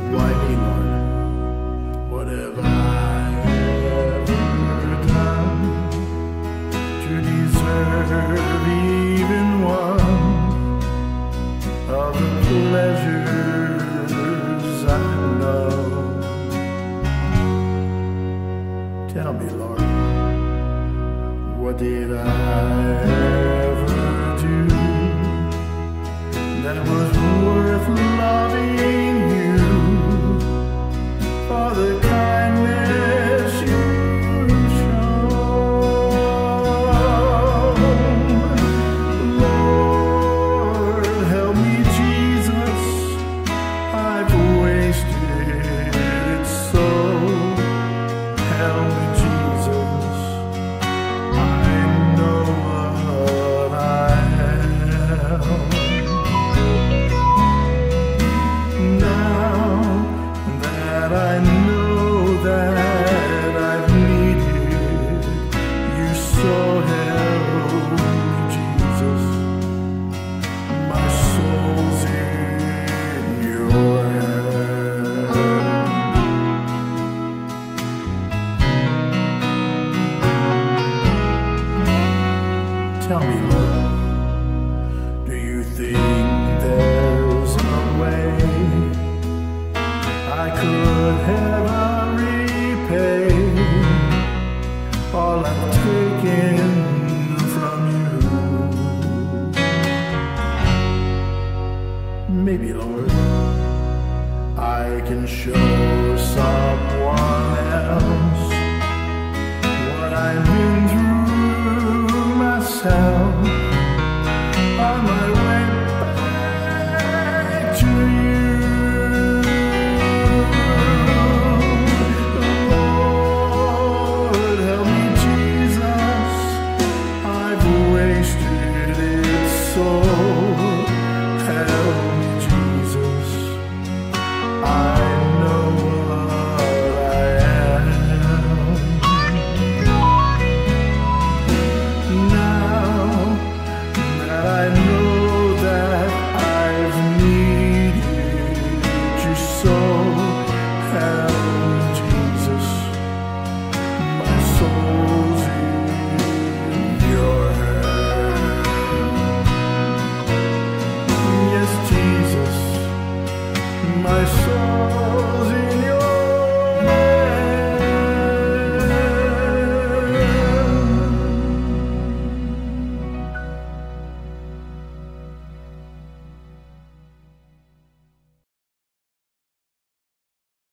Why me, Lord? What have I ever done to deserve even one of the pleasures I know? Tell me, Lord, what did I ever do that was worth loving you for the kindness you show? Lord, help me, Jesus, I've wasted it so. Help me, Jesus, I know what I am. Now that I know that I've needed you so, help me, Jesus, my soul's in your hands. Tell me, Lord, do you think there's a way I could ever repay all I've taken from you? Maybe, Lord, I can show some